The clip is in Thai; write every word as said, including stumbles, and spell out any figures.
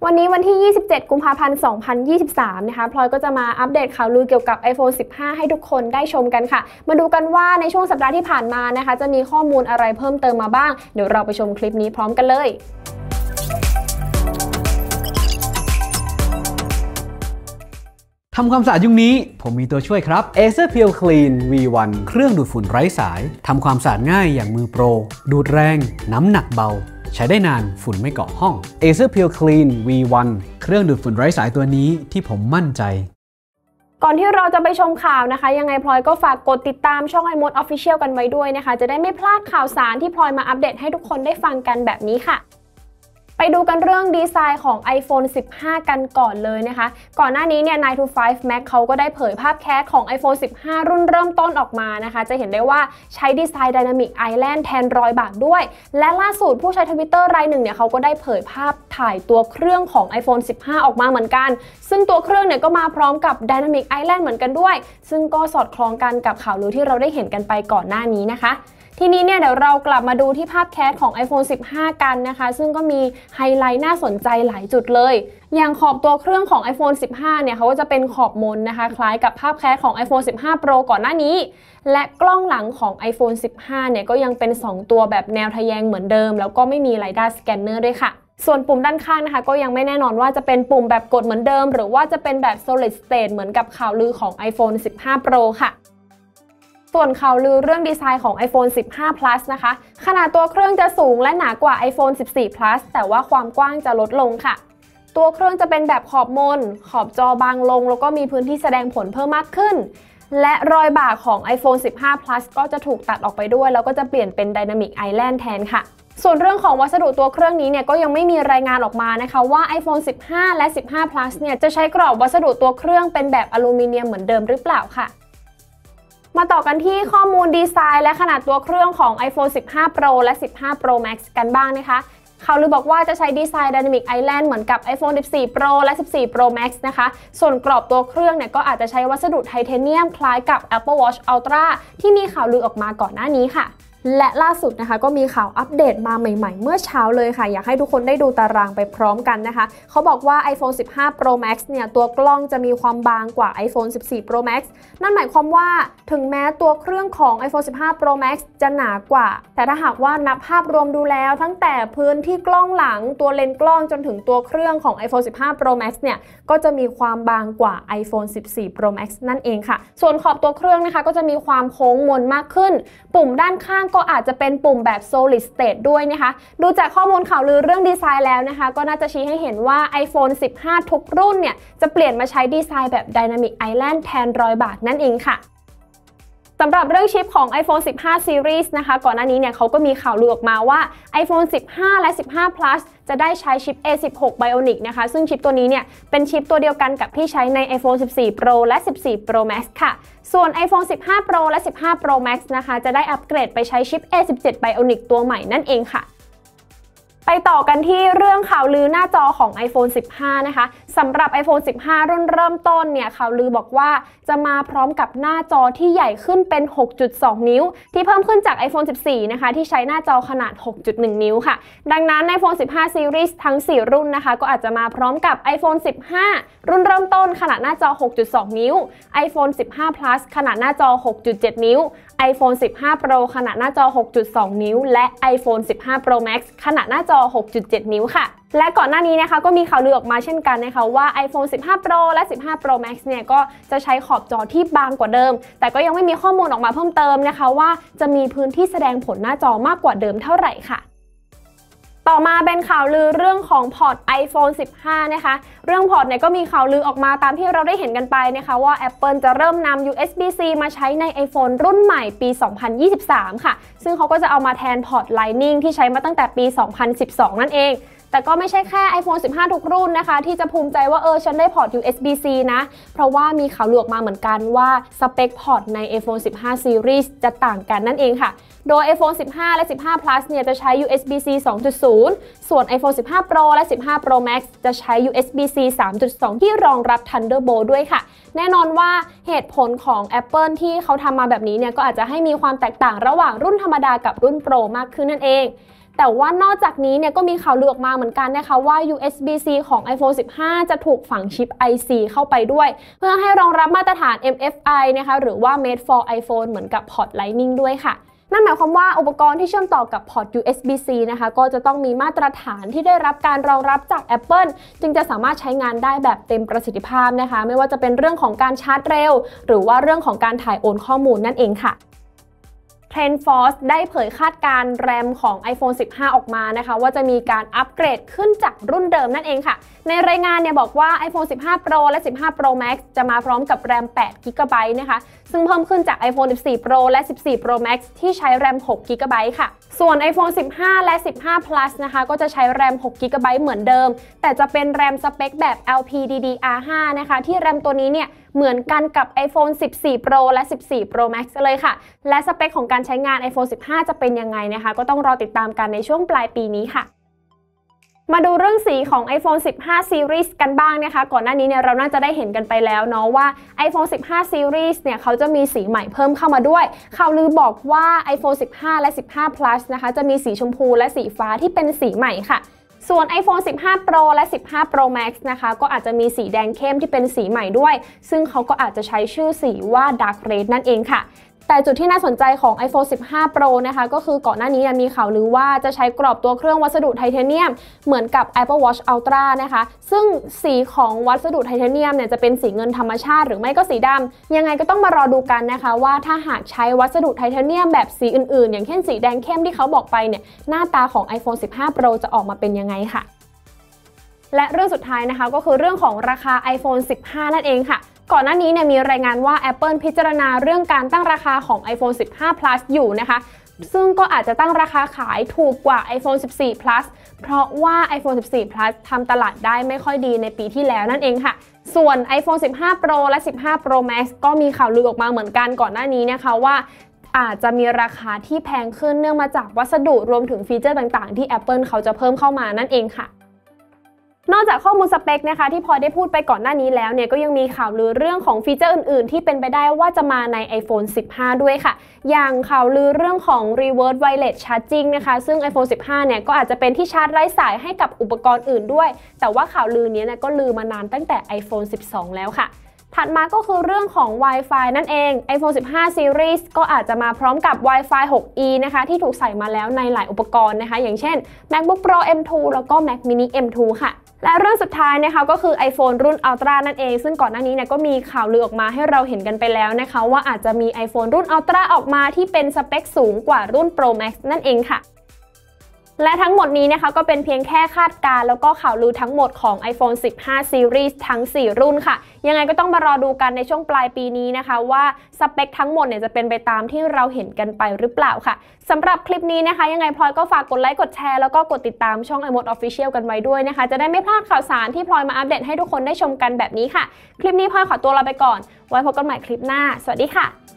วันนี้วันที่ยี่สิบเจ็ดกุมภาพันธ์สองพันยี่สิบสามนะคะพลอยก็จะมาอัปเดตข่าวลือเกี่ยวกับ ไอโฟนสิบห้า ให้ทุกคนได้ชมกันค่ะมาดูกันว่าในช่วงสัปดาห์ที่ผ่านมานะคะจะมีข้อมูลอะไรเพิ่มเติมมาบ้างเดี๋ยวเราไปชมคลิปนี้พร้อมกันเลยทำความสะอาดยุคนี้ผมมีตัวช่วยครับ Acer Pure Clean วี วัน เครื่องดูดฝุ่นไร้สายทำความสะอาดง่ายอย่างมือโปรดูดแรงน้ำหนักเบาใช้ได้นานฝุ่นไม่เกาะห้อง Acer Pure Clean วี วัน เครื่องดูดฝุ่นไร้สายตัวนี้ที่ผมมั่นใจก่อนที่เราจะไปชมข่าวนะคะยังไงพลอยก็ฝากกดติดตามช่อง iMode Official กันไว้ด้วยนะคะจะได้ไม่พลาดข่าวสารที่พลอยมาอัปเดตให้ทุกคนได้ฟังกันแบบนี้ค่ะไปดูกันเรื่องดีไซน์ของ ไอโฟนสิบห้า กันก่อนเลยนะคะก่อนหน้านี้เนี่ย ไนน์ ทู ไฟว์ แม็ก เขาก็ได้เผยภาพแคสของ ไอโฟนสิบห้า รุ่นเริ่มต้นออกมานะคะจะเห็นได้ว่าใช้ดีไซน์ Dynamic Island แทนรอยบากด้วยและล่าสุดผู้ใช้ Twitter รายหนึ่งเนี่ยเขาก็ได้เผยภาพถ่ายตัวเครื่องของ ไอโฟนสิบห้า ออกมาเหมือนกันซึ่งตัวเครื่องเนี่ยก็มาพร้อมกับ Dynamic Island เหมือนกันด้วยซึ่งก็สอดคล้องกันกับข่าวลือที่เราได้เห็นกันไปก่อนหน้านี้นะคะทีนี้เนี่ยเดี๋ยวเรากลับมาดูที่ภาพแคสของ ไอโฟนสิบห้า กันนะคะซึ่งก็มีไฮไลท์น่าสนใจหลายจุดเลยอย่างขอบตัวเครื่องของ ไอโฟนสิบห้า เนี่ยเขาก็จะเป็นขอบมนนะคะคล้ายกับภาพแคสของ ไอโฟนสิบห้า โปร ก่อนหน้านี้และกล้องหลังของ ไอโฟนสิบห้า เนี่ยก็ยังเป็นสองตัวแบบแนวทะแยงเหมือนเดิมแล้วก็ไม่มีไรด้าสแกนเนอร์ด้วยค่ะส่วนปุ่มด้านข้างนะคะก็ยังไม่แน่นอนว่าจะเป็นปุ่มแบบกดเหมือนเดิมหรือว่าจะเป็นแบบ Solid State เหมือนกับข่าวลือของ ไอโฟนสิบห้า โปร ค่ะส่วนข่าวลือเรื่องดีไซน์ของ ไอโฟนสิบห้า พลัส นะคะขนาดตัวเครื่องจะสูงและหนากว่า ไอโฟนสิบสี่ พลัส แต่ว่าความกว้างจะลดลงค่ะตัวเครื่องจะเป็นแบบขอบมนขอบจอบางลงแล้วก็มีพื้นที่แสดงผลเพิ่มมากขึ้นและรอยบากของ ไอโฟนสิบห้า พลัส ก็จะถูกตัดออกไปด้วยแล้วก็จะเปลี่ยนเป็น Dynamic Island แทนค่ะส่วนเรื่องของวัสดุตัวเครื่องนี้เนี่ยก็ยังไม่มีรายงานออกมานะคะว่า ไอโฟนสิบห้า และ สิบห้า พลัส เนี่ยจะใช้กรอบวัสดุตัวเครื่องเป็นแบบอลูมิเนียมเหมือนเดิมหรือเปล่าค่ะมาต่อกันที่ข้อมูลดีไซน์และขนาดตัวเครื่องของ ไอโฟนสิบห้า โปร และ สิบห้า โปร แม็กซ์ กันบ้างนะคะข่าวลือบอกว่าจะใช้ดีไซน์ Dynamic Island เหมือนกับ ไอโฟนสิบสี่ โปร และ สิบสี่ โปร แม็กซ์ นะคะส่วนกรอบตัวเครื่องเนี่ยก็อาจจะใช้วัสดุไทเทเนียมคล้ายกับ Apple Watch Ultra ที่มีข่าวลือออกมาก่อนหน้านี้ค่ะและล่าสุดนะคะก็มีข่าวอัปเดตมาใหม่ๆเมื่อเช้าเลยค่ะอยากให้ทุกคนได้ดูตารางไปพร้อมกันนะคะเขาบอกว่า ไอโฟนสิบห้า โปร แม็กซ์ เนี่ยตัวกล้องจะมีความบางกว่า ไอโฟนสิบสี่ โปร แม็กซ์ นั่นหมายความว่าถึงแม้ตัวเครื่องของ ไอโฟนสิบห้า โปร แม็กซ์ จะหนากว่าแต่ถ้าหากว่านับภาพรวมดูแล้วตั้งแต่พื้นที่กล้องหลังตัวเลนส์กล้องจนถึงตัวเครื่องของ ไอโฟนสิบห้า โปร แม็กซ์ เนี่ยก็จะมีความบางกว่า ไอโฟนสิบสี่ โปร แม็กซ์ นั่นเองค่ะส่วนขอบตัวเครื่องนะคะก็จะมีความโค้งมนมากขึ้นปุ่มด้านข้างก็อาจจะเป็นปุ่มแบบ Solid State ด้วยนะคะดูจากข้อมูลข่าวลือเรื่องดีไซน์แล้วนะคะก็น่าจะชี้ให้เห็นว่า ไอโฟนสิบห้า ทุกรุ่นเนี่ยจะเปลี่ยนมาใช้ดีไซน์แบบ Dynamic Island แทนรอยบากนั่นเองค่ะสำหรับเรื่องชิปของ ไอโฟนสิบห้า Series นะคะก่อนหน้านี้เนี่ยเขาก็มีข่าวลือออกมาว่า ไอโฟนสิบห้า และ สิบห้า Plus จะได้ใช้ชิป เอ สิบหก Bionic นะคะซึ่งชิปตัวนี้เนี่ยเป็นชิปตัวเดียวกันกับที่ใช้ใน ไอโฟนสิบสี่ โปร และ สิบสี่ โปร แม็กซ์ ค่ะส่วน ไอโฟนสิบห้า โปร และ สิบห้า โปร แม็กซ์ นะคะจะได้อัปเกรดไปใช้ชิป เอ สิบเจ็ด Bionic ตัวใหม่นั่นเองค่ะไปต่อกันที่เรื่องข่าวลือหน้าจอของ ไอโฟนสิบห้า นะคะสำหรับ ไอโฟนสิบห้า รุ่นเริ่มต้นเนี่ยข่าวลือบอกว่าจะมาพร้อมกับหน้าจอที่ใหญ่ขึ้นเป็น หกจุดสอง นิ้วที่เพิ่มขึ้นจาก ไอโฟนสิบสี่ นะคะที่ใช้หน้าจอขนาด หกจุดหนึ่ง นิ้วค่ะดังนั้น ไอโฟนสิบห้า Series ทั้งสี่รุ่นนะคะก็อาจจะมาพร้อมกับ ไอโฟนสิบห้า รุ่นเริ่มต้นขนาดหน้าจอ หกจุดสอง นิ้ว ไอโฟนสิบห้า Plus ขนาดหน้าจอ หกจุดเจ็ด นิ้ว ไอโฟนสิบห้า Pro ขนาดหน้าจอ หกจุดสอง นิ้วและ ไอโฟนสิบห้า Pro Max ขนาดหน้าจอ หกจุดเจ็ด นิ้วค่ะและก่อนหน้านี้นะคะก็มีข่าวลือออกมาเช่นกันนะคะว่า ไอโฟนสิบห้า Pro และ สิบห้า Pro Max เนี่ยก็จะใช้ขอบจอที่บางกว่าเดิมแต่ก็ยังไม่มีข้อมูลออกมาเพิ่มเติมนะคะว่าจะมีพื้นที่แสดงผลหน้าจอมากกว่าเดิมเท่าไหร่ค่ะต่อมาเป็นข่าวลือเรื่องของพอร์ต ไอโฟนสิบห้า นะคะเรื่องพอร์ตเนี่ยก็มีข่าวลือออกมาตามที่เราได้เห็นกันไปนะคะว่า Apple จะเริ่มนำ ยู เอส บี ซี มาใช้ใน iPhone รุ่นใหม่ปี สองพันยี่สิบสาม ค่ะซึ่งเขาก็จะเอามาแทนพอร์ต Lightning ที่ใช้มาตั้งแต่ปี สองพันสิบสอง นั่นเองแต่ก็ไม่ใช่แค่ ไอโฟนสิบห้า ทุกรุ่นนะคะที่จะภูมิใจว่าเออฉันได้พอร์ต ยู เอส บี ซี นะเพราะว่ามีข่าวลือออกมาเหมือนกันว่าสเปคพอร์ตใน ไอโฟนสิบห้า Series จะต่างกันนั่นเองค่ะโดย ไอโฟนสิบห้า และ สิบห้า Plus เนี่ยจะใช้ ยู เอส บี ซี สองจุดศูนย์ ส่วน ไอโฟนสิบห้า Pro และ สิบห้า Pro Max จะใช้ ยู เอส บี ซี สามจุดสอง ที่รองรับ Thunderbolt ด้วยค่ะแน่นอนว่าเหตุผลของ Apple ที่เขาทำมาแบบนี้เนี่ยก็อาจจะให้มีความแตกต่างระหว่างรุ่นธรรมดากับรุ่น Pro มากขึ้นนั่นเองแต่ว่านอกจากนี้เนี่ยก็มีข่าวลือออกมาเหมือนกันนะคะว่า ยู เอส บี ซี ของ ไอโฟน สิบห้า จะถูกฝังชิป ไอ ซี เข้าไปด้วยเพื่อให้รองรับมาตรฐาน เอ็ม เอฟ ไอ นะคะหรือว่า Made for iPhone เหมือนกับพอร์ต Lightning ด้วยค่ะนั่นหมายความว่าอุปกรณ์ที่เชื่อมต่อกับพอร์ต ยู เอส บี ซี นะคะก็จะต้องมีมาตรฐานที่ได้รับการรองรับจาก Apple จึงจะสามารถใช้งานได้แบบเต็มประสิทธิภาพนะคะไม่ว่าจะเป็นเรื่องของการชาร์จเร็วหรือว่าเรื่องของการถ่ายโอนข้อมูลนั่นเองค่ะTrendForce ได้เผยคาดการณ์แรมของ ไอโฟน สิบห้า ออกมานะคะว่าจะมีการอัปเกรดขึ้นจากรุ่นเดิมนั่นเองค่ะในรายงานเนี่ยบอกว่า ไอโฟน สิบห้า Pro และ สิบห้า Pro Max จะมาพร้อมกับแรม แปด จิกะไบต์ นะคะซึ่งเพิ่มขึ้นจาก ไอโฟน สิบสี่ Pro และ สิบสี่ Pro Max ที่ใช้แรม หก จิกะไบต์ ค่ะส่วน ไอโฟน สิบห้า และ สิบห้า Plus นะคะก็จะใช้แรม หก จิกะไบต์ เหมือนเดิมแต่จะเป็นแรมสเปคแบบ แอล พี ดี ดี อาร์ ห้า นะคะที่แรมตัวนี้เนี่ยเหมือนกันกับ ไอโฟน สิบสี่ Pro และ สิบสี่ Pro Max เลยค่ะและสเปคของการใช้งาน ไอโฟน สิบห้า จะเป็นยังไงนะคะก็ต้องรอติดตามกันในช่วงปลายปีนี้ค่ะมาดูเรื่องสีของ ไอโฟน สิบห้า Series กันบ้างนะคะก่อนหน้านี้เนี่ยเราน่าจะได้เห็นกันไปแล้วเนาะว่า ไอโฟน สิบห้า Series เนี่ยเขาจะมีสีใหม่เพิ่มเข้ามาด้วยข่าวลือบอกว่า ไอโฟน สิบห้า และ สิบห้า Plus นะคะจะมีสีชมพูและสีฟ้าที่เป็นสีใหม่ค่ะส่วน ไอโฟน สิบห้า Pro และ สิบห้า Pro Max นะคะก็อาจจะมีสีแดงเข้มที่เป็นสีใหม่ด้วยซึ่งเขาก็อาจจะใช้ชื่อสีว่า Dark Red นั่นเองค่ะแต่จุดที่น่าสนใจของ ไอโฟน สิบห้า Pro นะคะก็คือก่อนหน้านี้มีข่าวลือว่าจะใช้กรอบตัวเครื่องวัสดุไทเทเนียมเหมือนกับ Apple Watch Ultra นะคะซึ่งสีของวัสดุไทเทเนียมเนี่ยจะเป็นสีเงินธรรมชาติหรือไม่ก็สีดำยังไงก็ต้องมารอดูกันนะคะว่าถ้าหากใช้วัสดุไทเทเนียมแบบสีอื่นๆอย่างเช่นสีแดงเข้มที่เขาบอกไปเนี่ยหน้าตาของ ไอโฟน สิบห้า Pro จะออกมาเป็นยังไงค่ะและเรื่องสุดท้ายนะคะก็คือเรื่องของราคา ไอโฟน สิบห้า นั่นเองค่ะก่อนหน้านี้เนี่ยมีรายงานว่า Apple พิจารณาเรื่องการตั้งราคาของ ไอโฟน สิบห้า Plus อยู่นะคะซึ่งก็อาจจะตั้งราคาขายถูกกว่า ไอโฟน สิบสี่ Plus เพราะว่า ไอโฟน สิบสี่ Plus ทำตลาดได้ไม่ค่อยดีในปีที่แล้วนั่นเองค่ะส่วน ไอโฟน สิบห้า Pro และ สิบห้า Pro Max ก็มีข่าวลือออกมาเหมือนกันก่อนหน้านี้นะคะว่าอาจจะมีราคาที่แพงขึ้นเนื่องมาจากวัสดุรวมถึงฟีเจอร์ต่างๆที่ Apple เขาจะเพิ่มเข้ามานั่นเองค่ะนอกจากข้อมูลสเปคนะคะที่พอได้พูดไปก่อนหน้านี้แล้วเนี่ยก็ยังมีข่าวลือเรื่องของฟีเจอร์อื่นๆที่เป็นไปได้ว่าจะมาใน ไอโฟน สิบห้า ด้วยค่ะอย่างข่าวลือเรื่องของ Reverse Wireless Charging นะคะซึ่ง ไอโฟน สิบห้า เนี่ยก็อาจจะเป็นที่ชาร์จไร้สายให้กับอุปกรณ์อื่นด้วยแต่ว่าข่าวลือนี้เนี่ยก็ลือมานานตั้งแต่ ไอโฟน สิบสอง แล้วค่ะถัดมาก็คือเรื่องของ Wi-Fi นั่นเอง ไอโฟน สิบห้า Series ก็อาจจะมาพร้อมกับ Wi-Fi หก อี นะคะที่ถูกใส่มาแล้วในหลายอุปกรณ์นะคะอย่างเช่น MacBook Pro เอ็ม ทู แล้วก็ Mac Mini เอ็ม ทู ค่ะและเรื่องสุดท้ายนะคะก็คือ iPhone รุ่น Ultra นั่นเองซึ่งก่อนหน้านี้เนี่ยก็มีข่าวลือออกมาให้เราเห็นกันไปแล้วนะคะว่าอาจจะมี iPhone รุ่น Ultra ออกมาที่เป็นสเปคสูงกว่ารุ่น Pro Max นั่นเองค่ะและทั้งหมดนี้นะคะก็เป็นเพียงแค่คาดการณ์แล้วก็ข่าวลือทั้งหมดของ ไอโฟน สิบห้า Series ทั้งสี่รุ่นค่ะยังไงก็ต้องมารอดูกันในช่วงปลายปีนี้นะคะว่าสเปคทั้งหมดเนี่ยจะเป็นไปตามที่เราเห็นกันไปหรือเปล่าค่ะสำหรับคลิปนี้นะคะยังไงพลอยก็ฝากกดไลค์กดแชร์แล้วก็กดติดตามช่อง iMode Official กันไว้ด้วยนะคะจะได้ไม่พลาดข่าวสารที่พลอยมาอัปเดตให้ทุกคนได้ชมกันแบบนี้ค่ะคลิปนี้พลอยขอตัวลาไปก่อนไว้พบกันใหม่คลิปหน้าสวัสดีค่ะ